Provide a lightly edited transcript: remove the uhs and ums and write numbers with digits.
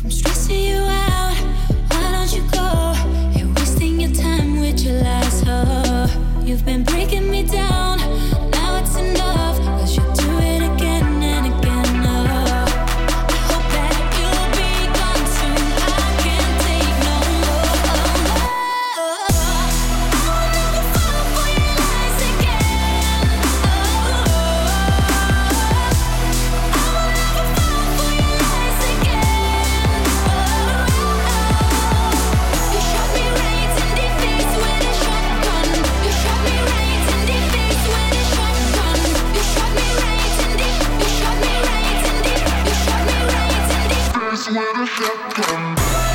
I'm stressing you out. Why don't you go? You're wasting your time with your lies. Oh, you've been breaking me down. Now it's enough, 'cause you do it again and again. Oh, I hope that you'll be gone soon. I can't take no more. Oh, I will never fall for your lies again. Oh, I will never fall for your lies again. You shot me right in the face with a shotgun. You shot me right in the face with a shotgun. You shot me right in the. You shot me right in the. You shot me right in the face with a shotgun.